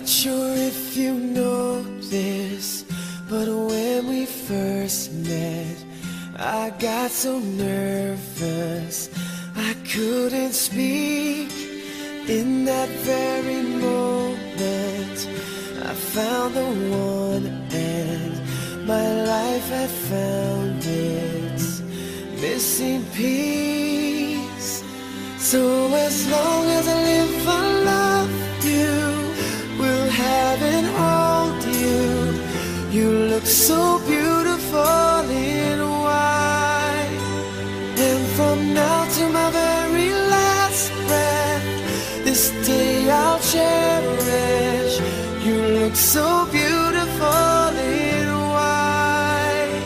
sure if you know this, but when we first met, I got so nervous I couldn't speak. In that very moment, I found the one, and my life had found its missing piece. So as long as I live, I love you, will have and hold you. You look so beautiful in white, and from now to my very last breath, this day I'll cherish. You look so beautiful in white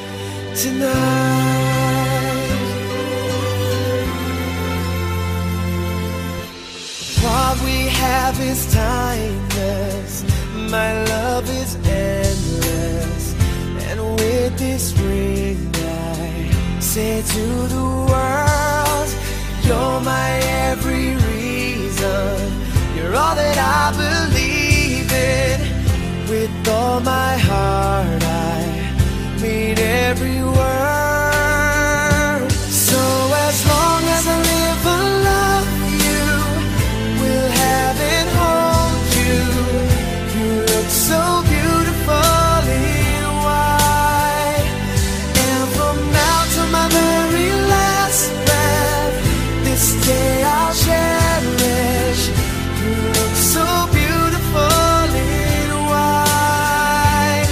tonight. What we have is timeless, my love is endless, and with this ring I say to the world, you're my every reason, you're all that I believe in. With all my heart I mean every word. So as long as I live, I love you, will have and hold you. You look so beautiful in white, and from now to my very last breath, this day I'll cherish. You look so beautiful in white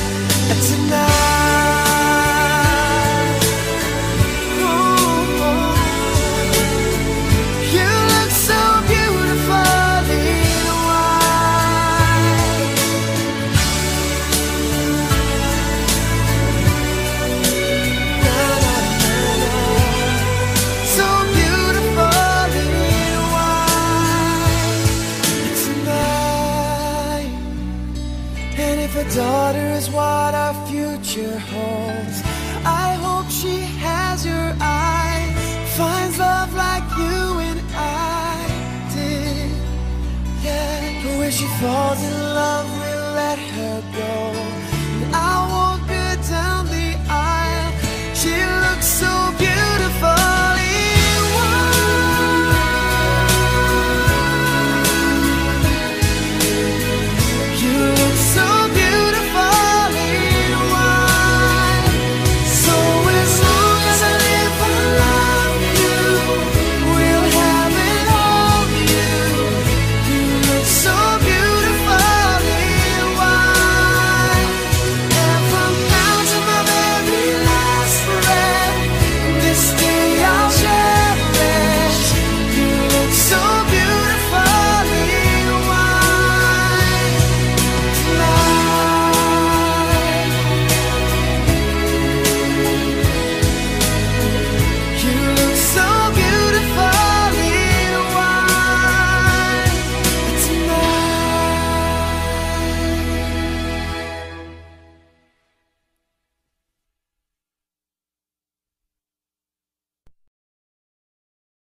tonight. Ooh, you look so beautiful in white. Na, na, na, na. So beautiful in white tonight. And if a daughter is what our future holds, I hope she has your eyes, finds love like you and I did. Yeah, but when she falls in love, we'll let her go.